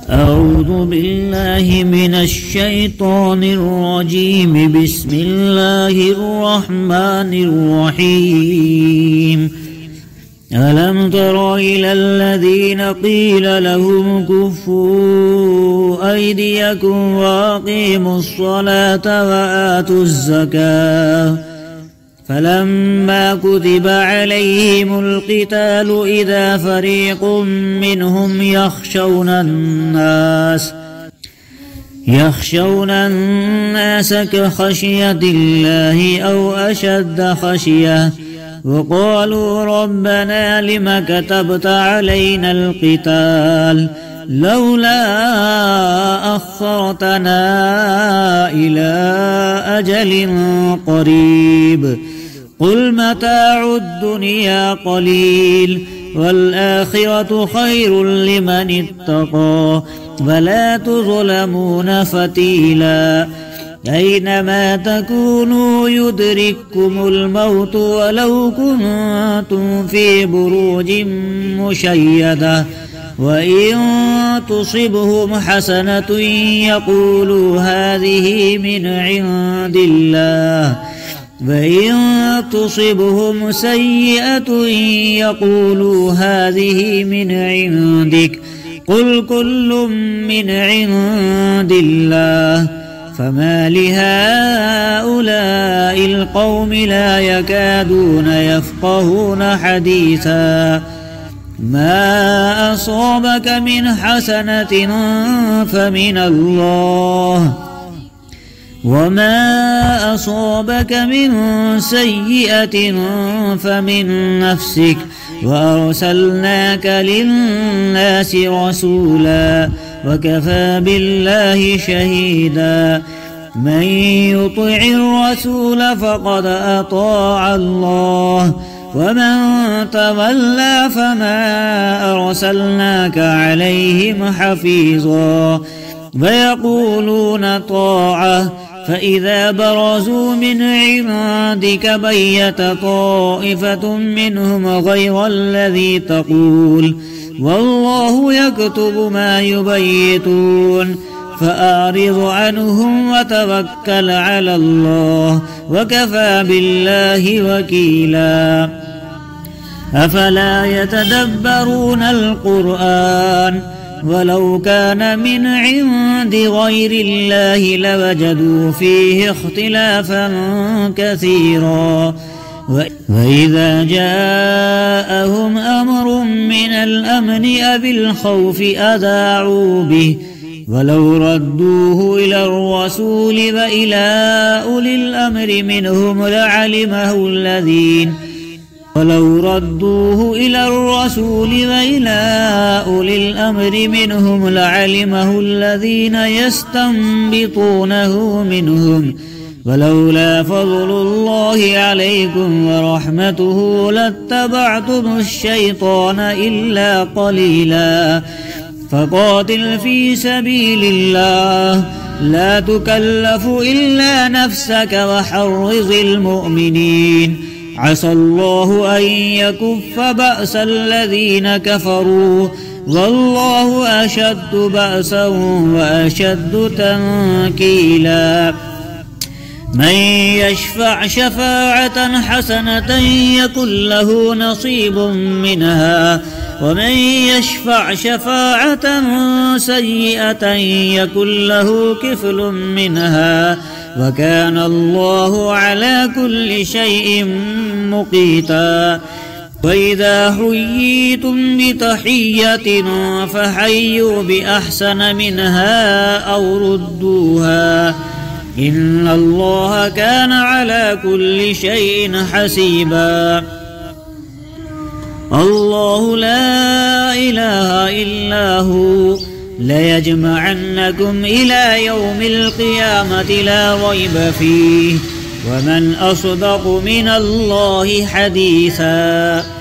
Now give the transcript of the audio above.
أعوذ بالله من الشيطان الرجيم. بسم الله الرحمن الرحيم. ألم تر إلى الذين قيل لهم كفوا أيديكم وأقيموا الصلاة وآتوا الزكاة فلما كتب عليهم القتال إذا فريق منهم يخشون الناس كخشية الله أو أشد خشية وقالوا ربنا لم كتبت علينا القتال لولا أخرتنا إلى أجل قريب قل متاع الدنيا قليل والآخرة خير لمن اتقى ولا تظلمون فتيلا أينما تكونوا يدرككم الموت ولو كنتم في بروج مشيدة وإن تصبهم حسنة يقولوا هذه من عند الله وإن تصبهم سيئة يقولوا هذه من عندك قل كل من عند الله فما لهؤلاء القوم لا يكادون يفقهون حديثا ما أصابك من حسنة فمن الله وما أصابك من سيئة فمن نفسك وأرسلناك للناس رسولا وكفى بالله شهيدا من يطع الرسول فقد أطاع الله ومن تولى فما أرسلناك عليهم حفيظا ويقولون طاعة فإذا برزوا من عندك بيت طائفة منهم غير الذي تقول والله يكتب ما يبيتون فأعرض عنهم وتوكل على الله وكفى بالله وكيلا أفلا يتدبرون القرآن ولو كان من عند غير الله لوجدوا فيه اختلافا كثيرا وإذا جاءهم أمر من الأمن أو الخوف أذاعوا به ولو ردوه إلى الرسول وإلى أولي الأمر منهم لعلمه الذين يستنبطونه منهم ولولا فضل الله عليكم ورحمته لاتبعتم الشيطان إلا قليلا فقاتل في سبيل الله لا تكلف إلا نفسك وحرض المؤمنين عسى الله أن يكف بأس الذين كفروا والله أشد بأسا وأشد تنكيلا من يشفع شفاعة حسنة يكن له نصيب منها ومن يشفع شفاعة سيئة يكن له كفل منها وكان الله على كل شيء مقيتا وإذا حييتم بتحية فحيوا بأحسن منها أو ردوها إن الله كان على كل شيء حسيبا الله لا إله إلا هو ليجمعنكم إلى يوم القيامة لا ريب فيه ومن أصدق من الله حديثا